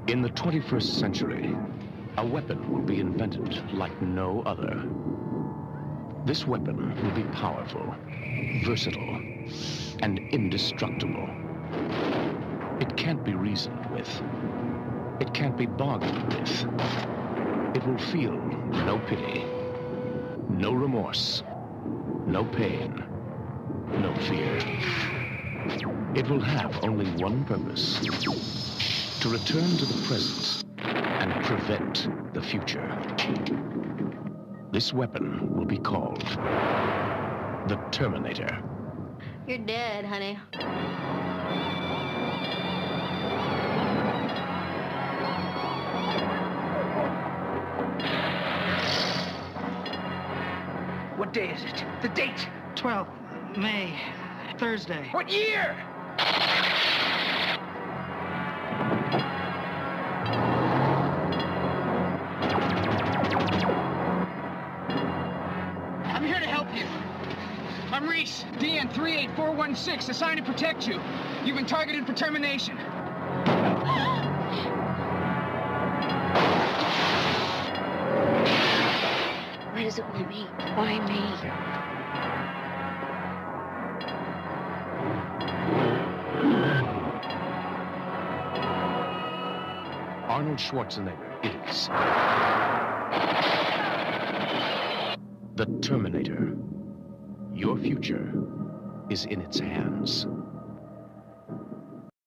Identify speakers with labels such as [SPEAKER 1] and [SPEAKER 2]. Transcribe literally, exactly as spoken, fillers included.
[SPEAKER 1] In the twenty-first century, a weapon will be invented like no other. This weapon will be powerful, versatile, and indestructible. It can't be reasoned with. It can't be bargained with. It will feel no pity, no remorse, no pain, no fear. It will have only one purpose: to return to the present and prevent the future. This weapon will be called the Terminator.
[SPEAKER 2] You're dead, honey.
[SPEAKER 3] What day is it? The date?
[SPEAKER 4] twelfth May, Thursday.
[SPEAKER 3] What year?
[SPEAKER 5] I'm here to help you. I'm Reese, D N three eight four one six, assigned to protect you. You've been targeted for termination.
[SPEAKER 2] Why does it want me? Why me?
[SPEAKER 1] Arnold Schwarzenegger is the Terminator. Your future is in its hands.